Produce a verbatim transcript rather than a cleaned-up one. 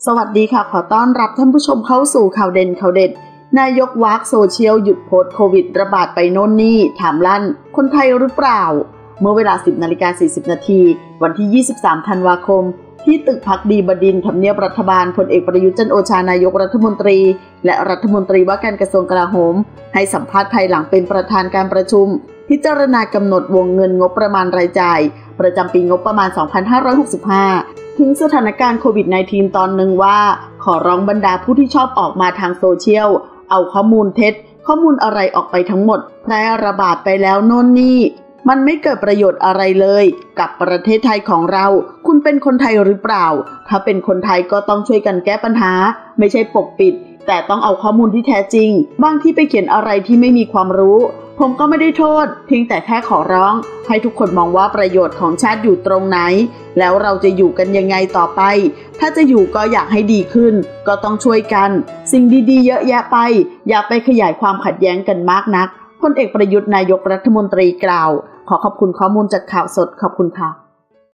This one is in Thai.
สวัสดีค่ะขอต้อนรับท่านผู้ชมเข้าสู่ข่าวเด่นข่าวเด็ดนายกวักโซเชียลหยุดโพสต์โควิดระบาดไปโน่นนี่ถามลั่นคนไทยหรือเปล่าเมื่อเวลา สิบนาฬิกาสี่สิบนาทีวันที่ยี่สิบสามธันวาคมที่ตึกพักดีบดินทร์ทำเนียบรัฐบาลพลเอกประยุทธ์จันทร์โอชานายกรัฐมนตรีและรัฐมนตรีว่าการกระทรวงกลาโหมให้สัมภาษณ์ภายหลังเป็นประธานการประชุมพิจารณากำหนดวงเงินงบประมาณรายจ่ายประจำปีงบประมาณสองพันห้าร้อยหกสิบห้าถึงสถานการณ์โควิด สิบเก้า ตอนหนึ่งว่าขอร้องบรรดาผู้ที่ชอบออกมาทางโซเชียลเอาข้อมูลเท็จข้อมูลอะไรออกไปทั้งหมดแพร่ระบาดไปแล้วโน่นนี่มันไม่เกิดประโยชน์อะไรเลยกับประเทศไทยของเราคุณเป็นคนไทยหรือเปล่าถ้าเป็นคนไทยก็ต้องช่วยกันแก้ปัญหาไม่ใช่ปกปิดแต่ต้องเอาข้อมูลที่แท้จริงบางที่ไปเขียนอะไรที่ไม่มีความรู้ผมก็ไม่ได้โทษเพียงแต่แค่ขอร้องให้ทุกคนมองว่าประโยชน์ของชาติอยู่ตรงไหนแล้วเราจะอยู่กันยังไงต่อไปถ้าจะอยู่ก็อยากให้ดีขึ้นก็ต้องช่วยกันสิ่งดีๆเยอะแยะไปอย่าไปขยายความขัดแย้งกันมากนักพลเอกประยุทธ์นายกรัฐมนตรีกล่าวขอขอบคุณข้อมูลจากข่าวสดขอบคุณค่ะ